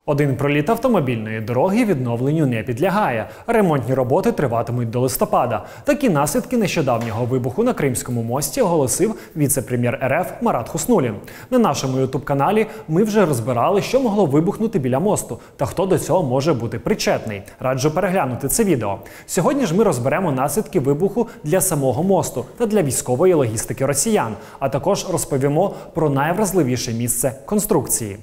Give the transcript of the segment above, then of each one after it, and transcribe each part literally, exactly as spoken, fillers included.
Один проліт автомобільної дороги відновленню не підлягає. Ремонтні роботи триватимуть до листопада. Такі наслідки нещодавнього вибуху на Кримському мості оголосив віце-прем'єр ер еф Марат Хуснуллін. На нашому ютуб-каналі ми вже розбирали, що могло вибухнути біля мосту та хто до цього може бути причетний. Раджу переглянути це відео. Сьогодні ж ми розберемо наслідки вибуху для самого мосту та для військової логістики росіян, а також розповімо про найвразливіше місце конструкції.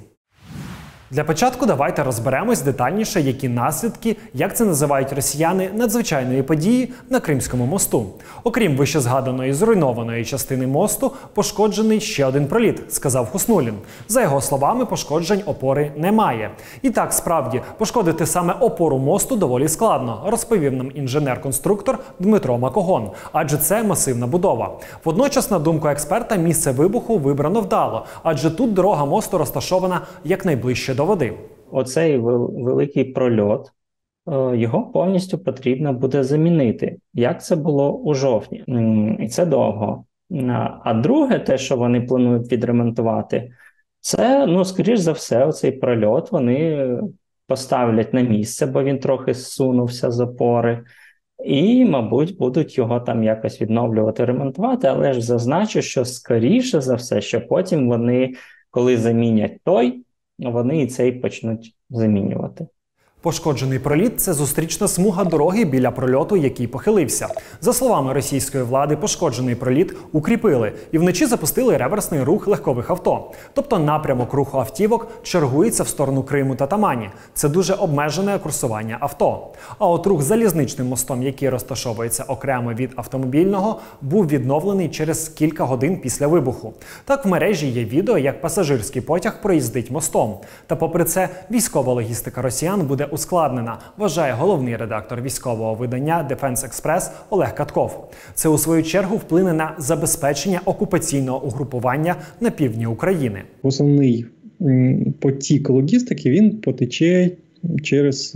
Для початку давайте розберемось детальніше, які наслідки, як це називають росіяни, надзвичайної події на Кримському мосту. Окрім вищезгаданої зруйнованої частини мосту, пошкоджений ще один проліт, сказав Хуснуллін. За його словами, пошкоджень опори немає. І так, справді, пошкодити саме опору мосту доволі складно, розповів нам інженер-конструктор Дмитро Макогон, адже це масивна будова. Водночас, на думку експерта, місце вибуху вибрано вдало, адже тут дорога мосту розташована якнайближче до води. Оцей великий прольот, його повністю потрібно буде замінити, як це було у жовтні. І це довго. А друге, те, що вони планують відремонтувати, це, ну, скоріш за все, оцей прольот вони поставлять на місце, бо він трохи зсунувся з опори. І, мабуть, будуть його там якось відновлювати, ремонтувати, але ж зазначу, що скоріше за все, що потім вони, коли замінять той, вони і цей почнуть замінювати. Пошкоджений проліт – це зустрічна смуга дороги біля прольоту, який похилився. За словами російської влади, пошкоджений проліт укріпили і вночі запустили реверсний рух легкових авто. Тобто напрямок руху автівок чергується в сторону Криму та Тамані. Це дуже обмежене курсування авто. А от рух залізничним мостом, який розташовується окремо від автомобільного, був відновлений через кілька годин після вибуху. Так в мережі є відео, як пасажирський потяг проїздить мостом. Та попри це, військова логістика росіян буде ускладнена, вважає головний редактор військового видання «Дефенс Експрес» Олег Катков. Це, у свою чергу, вплине на забезпечення окупаційного угрупування на півдні України. Основний потік логістики, він потече через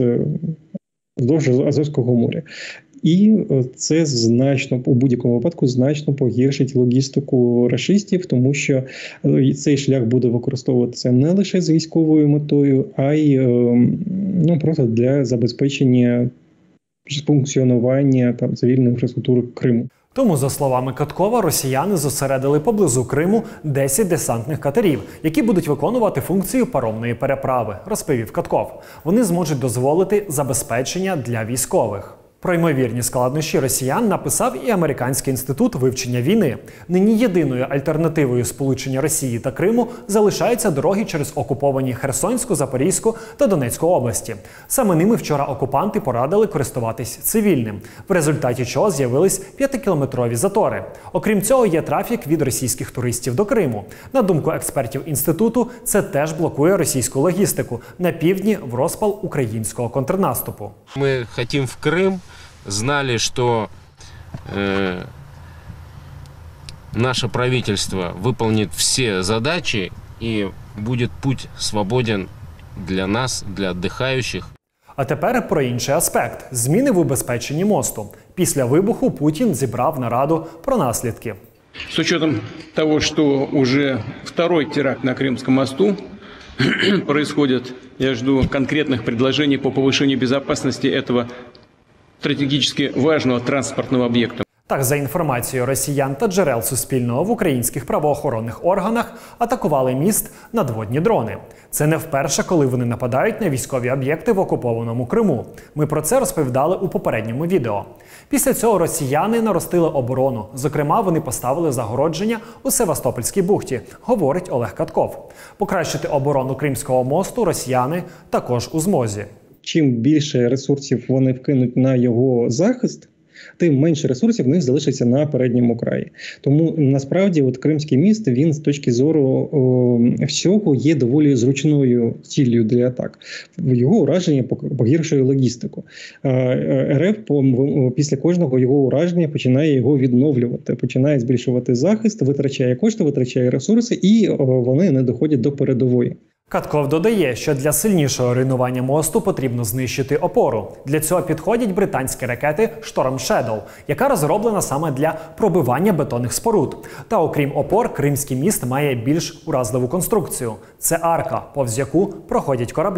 вздовж Азовського моря. І це значно, у будь-якому випадку, значно погіршить логістику рашистів, тому що цей шлях буде використовуватися не лише з військовою метою, а й ну, просто для забезпечення функціонування там, цивільної інфраструктури Криму. Тому, за словами Каткова, росіяни зосередили поблизу Криму десять десантних катерів, які будуть виконувати функцію паромної переправи, розповів Катков. Вони зможуть дозволити забезпечення для військових. Про ймовірні складнощі росіян написав і Американський інститут вивчення війни. Нині єдиною альтернативою сполучення Росії та Криму залишаються дороги через окуповані Херсонську, Запорізьку та Донецьку області. Саме ними вчора окупанти порадили користуватись цивільним, в результаті чого з'явились п'ятикілометрові затори. Окрім цього, є трафік від російських туристів до Криму. На думку експертів інституту, це теж блокує російську логістику на півдні в розпал українського контрнаступу. Ми хочемо в Крим. Знали, что э, наше правительство выполнит все задачи и будет путь свободен для нас, для отдыхающих. А тепер про інший аспект – зміни в убезпеченні мосту. Після вибуху Путін зібрав нараду про наслідки. С учетом того, что уже второй теракт на Крымском мосту происходит, я жду конкретных предложений по повышению безопасности этого стратегічно важного транспортного об'єкту. Так, за інформацією росіян та джерел Суспільного, в українських правоохоронних органах атакували міст надводні дрони. Це не вперше, коли вони нападають на військові об'єкти в окупованому Криму. Ми про це розповідали у попередньому відео. Після цього росіяни наростили оборону. Зокрема, вони поставили загородження у Севастопольській бухті, говорить Олег Катков. Покращити оборону Кримського мосту росіяни також у змозі. Чим більше ресурсів вони вкинуть на його захист, тим менше ресурсів в них залишиться на передньому краї. Тому насправді от Кримський міст, він з точки зору о, всього є доволі зручною ціллю для атак. Його ураження погіршує логістику. ер еф після кожного його ураження починає його відновлювати, починає збільшувати захист, витрачає кошти, витрачає ресурси і о, вони не доходять до передової. Катков додає, що для сильнішого руйнування мосту потрібно знищити опору. Для цього підходять британські ракети Storm Shadow, яка розроблена саме для пробивання бетонних споруд. Та окрім опор, Кримський міст має більш уразливу конструкцію. Це арка, повз яку проходять кораблі.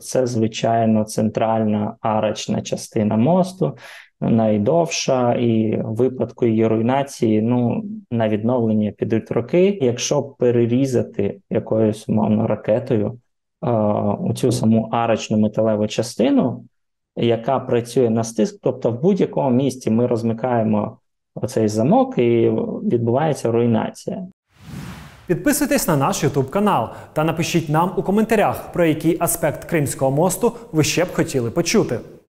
це, звичайно, центральна арочна частина мосту, найдовша, і в випадку її руйнації, ну, на відновлення підуть роки. Якщо перерізати якоюсь, умовно, ракетою е, у цю саму арочну металеву частину, яка працює на стиск, тобто в будь-якому місці ми розмикаємо оцей замок і відбувається руйнація. Підписуйтесь на наш ютуб канал та напишіть нам у коментарях, про який аспект Кримського мосту ви ще б хотіли почути.